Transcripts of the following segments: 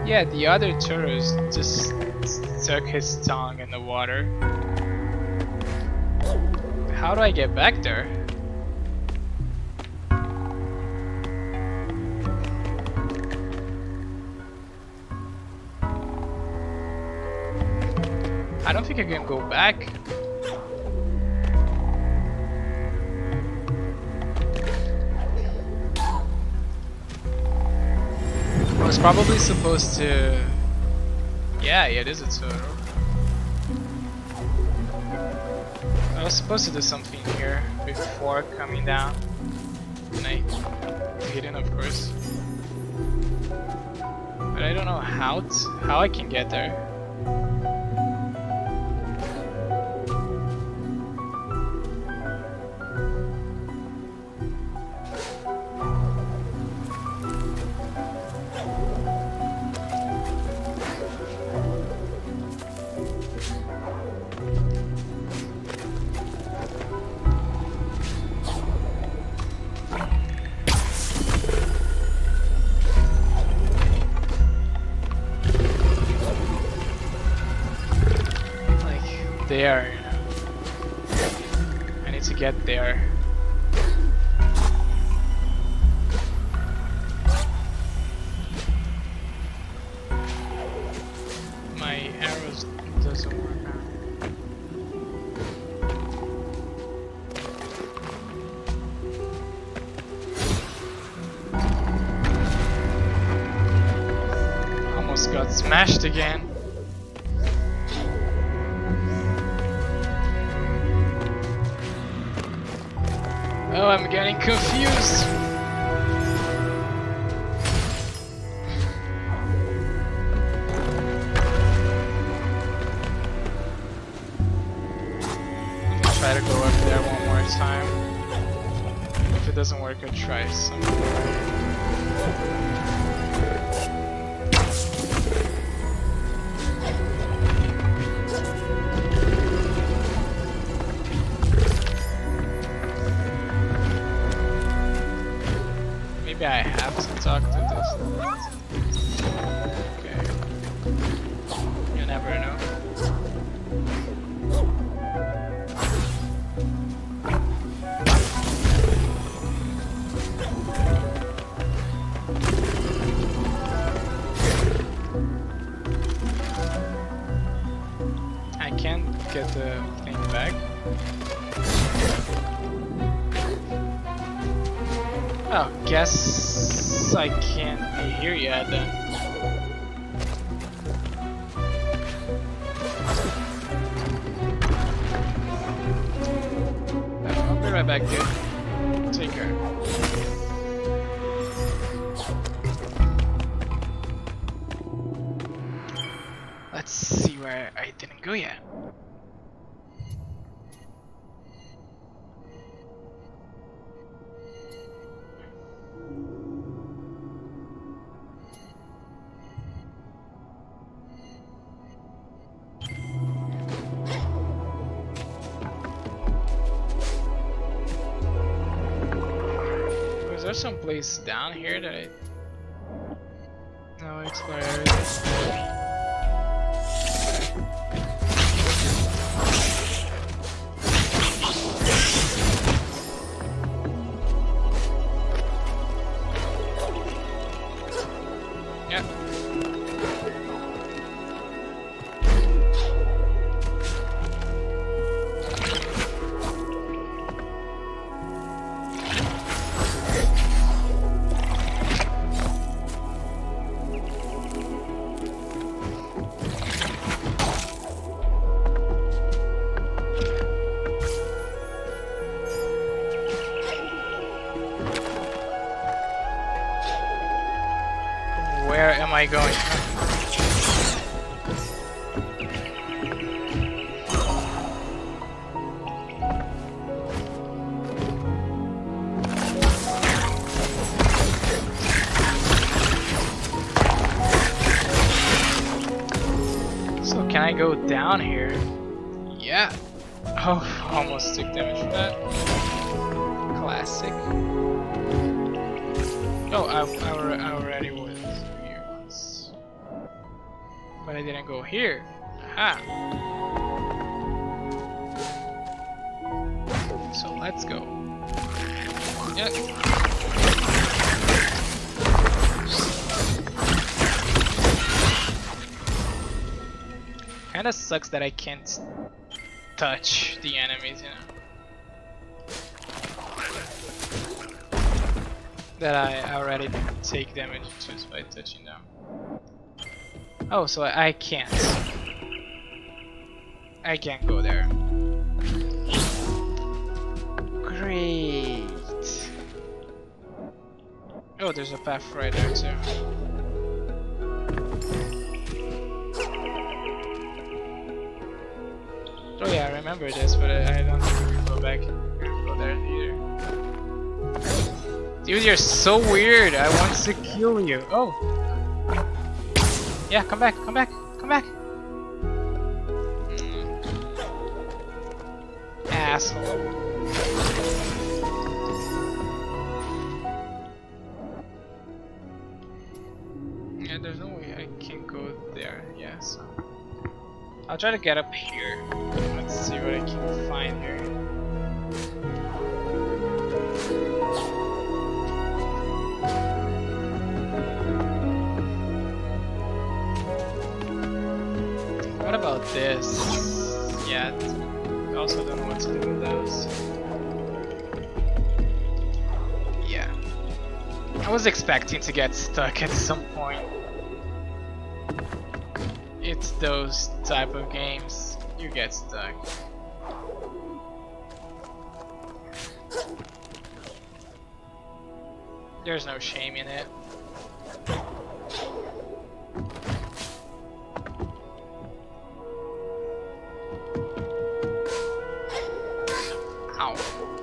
Yeah, the other tourist just stuck his tongue in the water. How do I get back there? I don't think I can go back. I was probably supposed to... Yeah, it is a turtle. I was supposed to do something here before coming down. And I didn't, of course. But I don't know how I can get there. There, you know. I need to get there. My arrows doesn't work now. Almost got smashed again. Oh, I'm getting confused. I'm gonna try to go up there one more time. If it doesn't work, I'll try something. Maybe I have to talk to this. Okay. You never know. I can't get the thing back. Oh, guess I can't be here yet then. I'll be right back, dude. Take care. Let's see where I didn't go yet. Is there some place down here that I... No, I explore everything. Yep. Where am I going? So can I go down here? Yeah. Oh, almost took damage for that. Classic. Oh, I already was here once. But I didn't go here. Aha. So let's go. Yep. Kinda sucks that I can't touch the enemies, you know. That I already take damage just by touching them. Oh, so I can't. I can't go there. Great. Oh, there's a path right there too. Oh yeah, I remember this, but I don't think we can go back. Go there either. Dude, you're so weird. I want to kill you. Oh. Yeah, come back, come back, come back. Asshole. Yeah, there's no way I can go there. Yeah, so I'll try to get up here. Let's see what I can find here. What about this? Yeah, I also don't know what to do with those. Yeah. I was expecting to get stuck at some point. It's those type of games. You get stuck. There's no shame in it. Ow.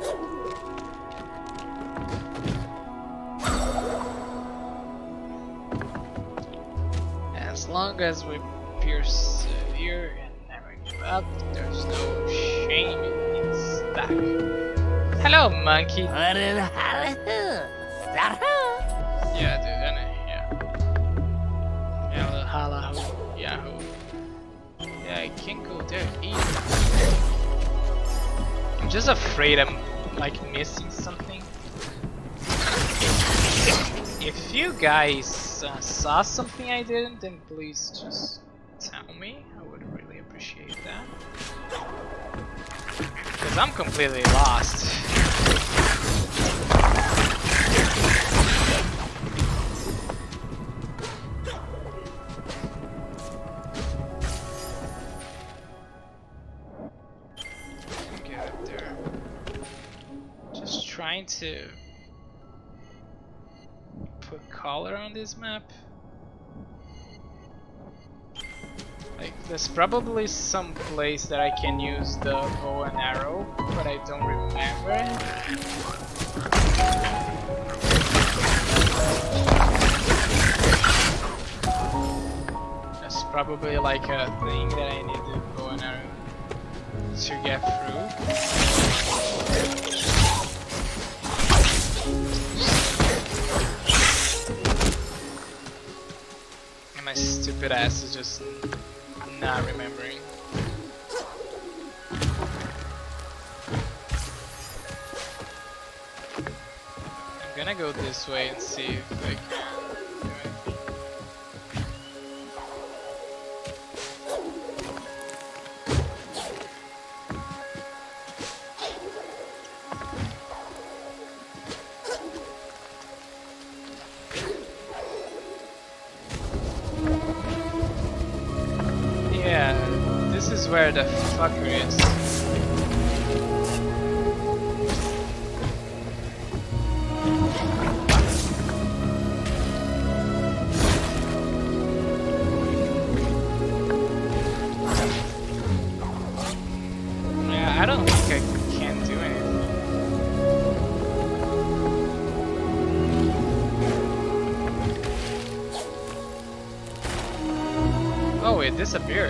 As long as we persevere and never give up, there's no shame in stuck. Hello, monkey. Yeah, dude, yeah. Yeah, hala ho, yahoo. Yeah, I can't go there either. I'm just afraid I'm like missing something. If you guys saw something I didn't, then please just tell me. I would really appreciate that. Because I'm completely lost. Get up there. Just trying to put color on this map. Like, there's probably some place that I can use the bow and arrow, but I don't remember. There's probably like a thing that I need the bow and arrow to get through. My stupid ass is just not remembering. I'm gonna go this way and see if I can do anything. This is where the fucker is. Yeah, I don't think I can do anything. Oh, it disappeared.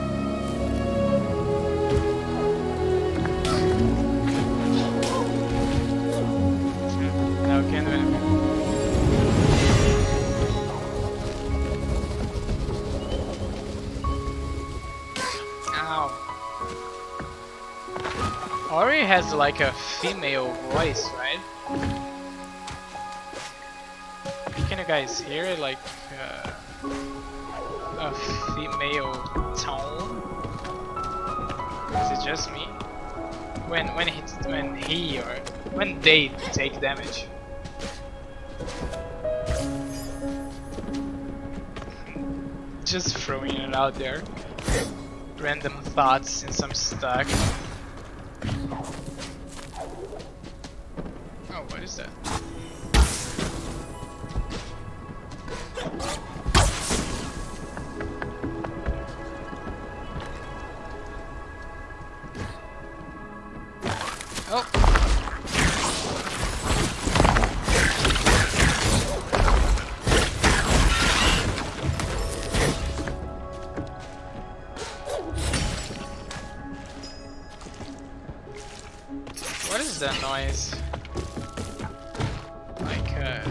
Can't do anything. it has like a female voice, right? Can you guys hear it, like a female tone? Is it just me? When they take damage. Just throwing it out there. Random thoughts since I'm stuck. Oh, what is that? Oh. What is that noise? Like,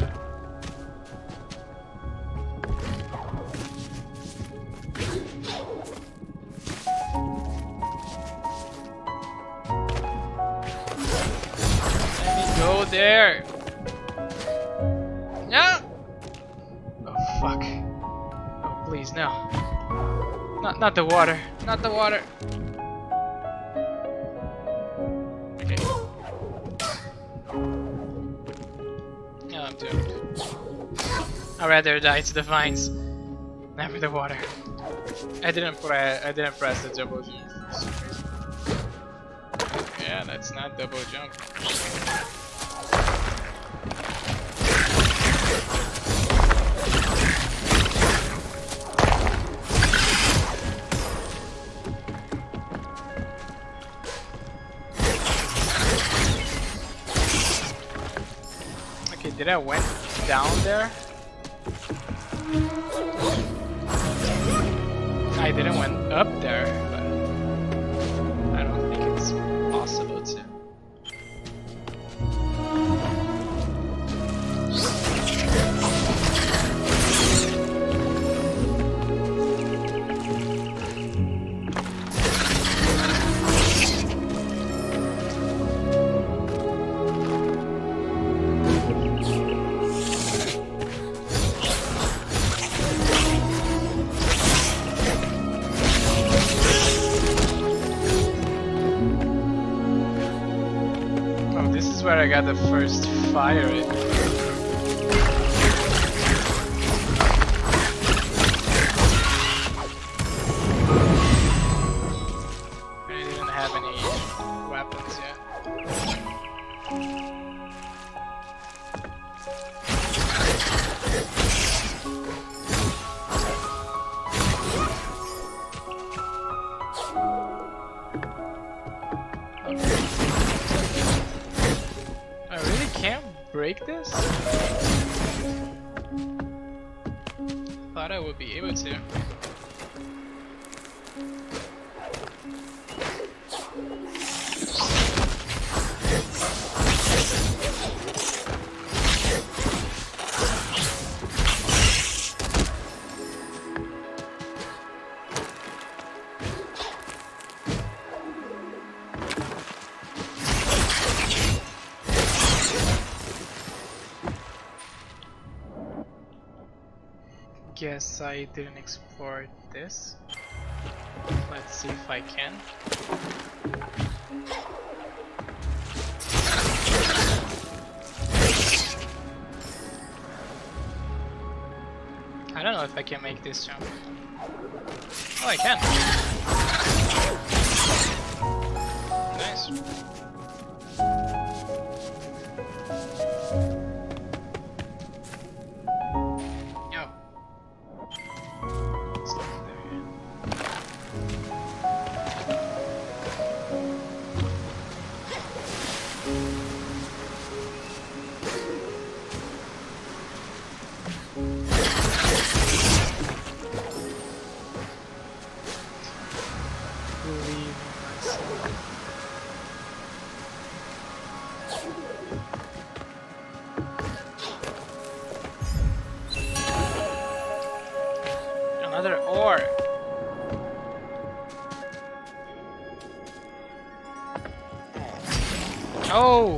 let me go there! No! Oh, fuck. Oh, please, no. Not the water. Not the water. I'd rather die to the vines, never the water. I didn't press the double jump for some reason. Yeah, that's not double jump. Okay, did I went down there? I didn't went up there, but I don't think it's possible to. Where I got the first fire. I didn't have any weapons yet. Break this? Thought I would be able to. Guess I didn't explore this. Let's see if I can. I don't know if I can make this jump. Oh, I can. Nice. Another ore. Oh!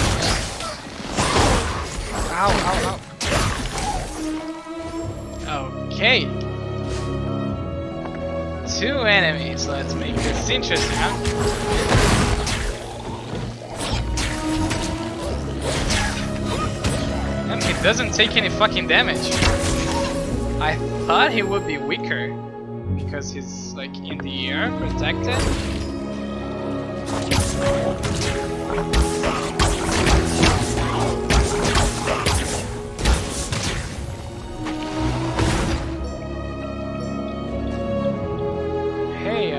Ow, ow, ow. Okay. 2 enemies. Let's make this interesting, huh? And he doesn't take any fucking damage. I thought he would be weaker because he's like in the air, protected. Hey,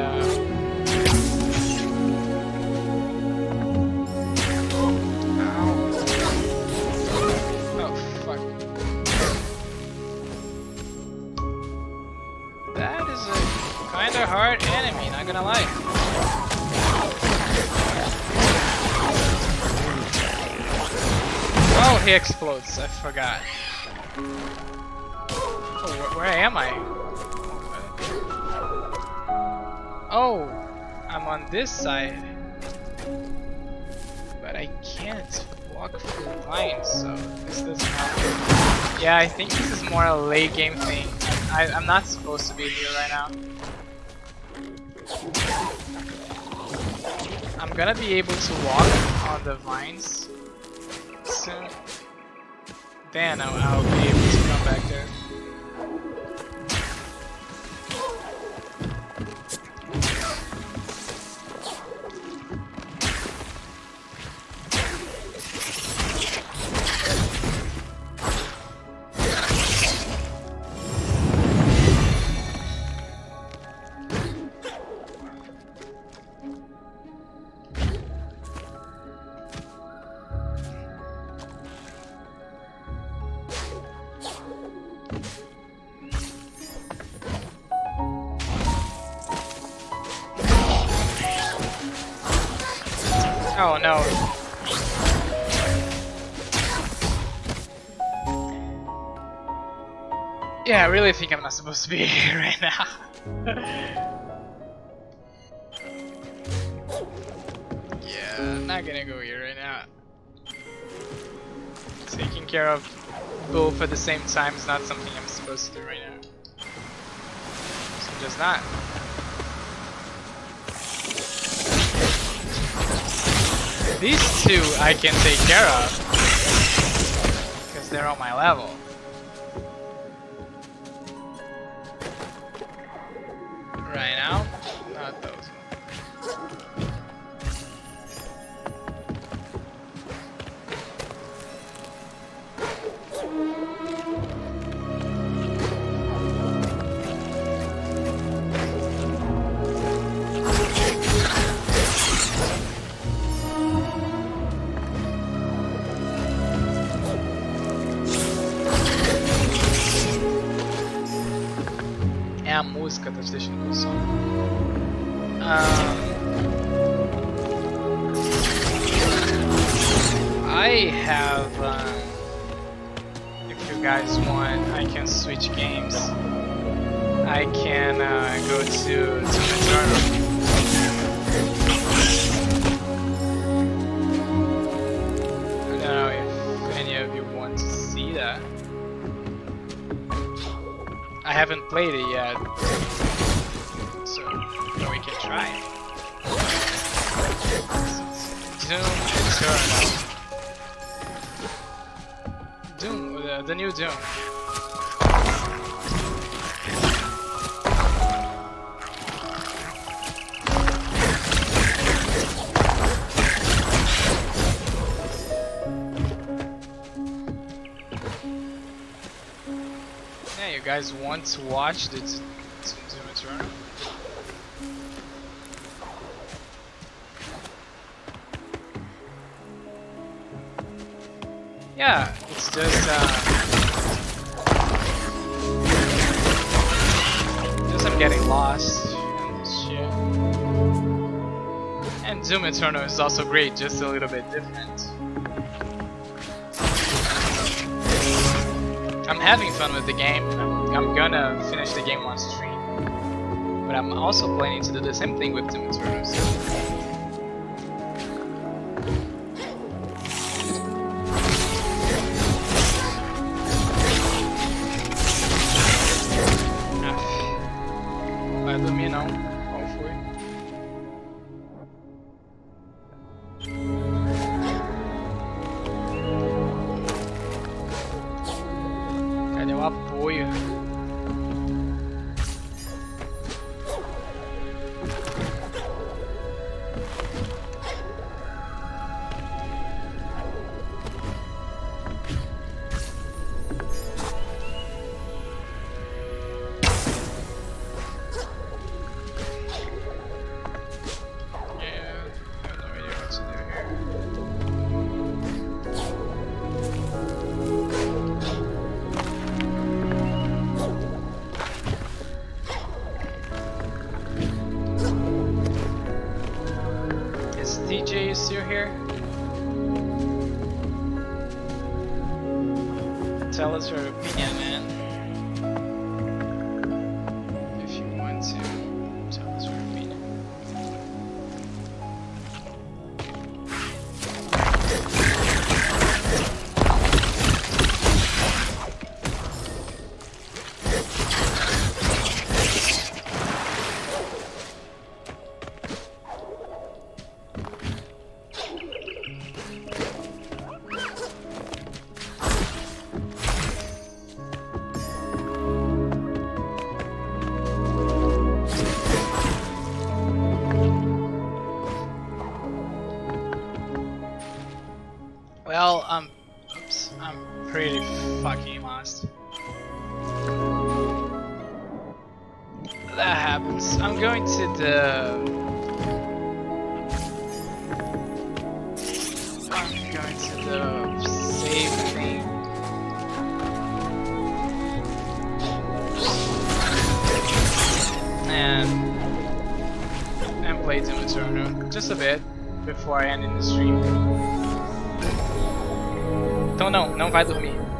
kinda hard enemy, not gonna lie. Oh, he explodes, I forgot. Oh, where am I? Oh, I'm on this side. But I can't walk through lines, so this doesn't help. Yeah, I think this is more a late game thing. I'm not supposed to be here right now. I'm gonna be able to walk on the vines soon. Then I'll be able to come back there. Oh no. Yeah, I really think I'm not supposed to be here right now. Yeah, I'm not gonna go here right now. Taking care of both at the same time is not something I'm supposed to do right now. So I'm just not. These two I can take care of because they're on my level. Right now, not those. É a música, tá te deixando com som. I have, if you guys want, I can switch games. I can go to Eternal. I don't know if any of you want to see that. I haven't played it yet, so we can try it. Doom Eternal. Doom, the new Doom. Yeah, you guys want to watch the Doom Eternal? Yeah, it's just I'm getting lost in this shit. And Doom Eternal is also great, just a little bit different. I'm having fun with the game. I'm gonna finish the game on stream, but I'm also planning to do the same thing with Doom Eternal. apoio. DJ is still here? Tell us your opinion, man. If you want to, tell us your opinion. Well, oops, I'm pretty fucking lost. That happens. I'm going to the... save thing. And play Doom Eternal just a bit before I end in the stream. Então não vai dormir.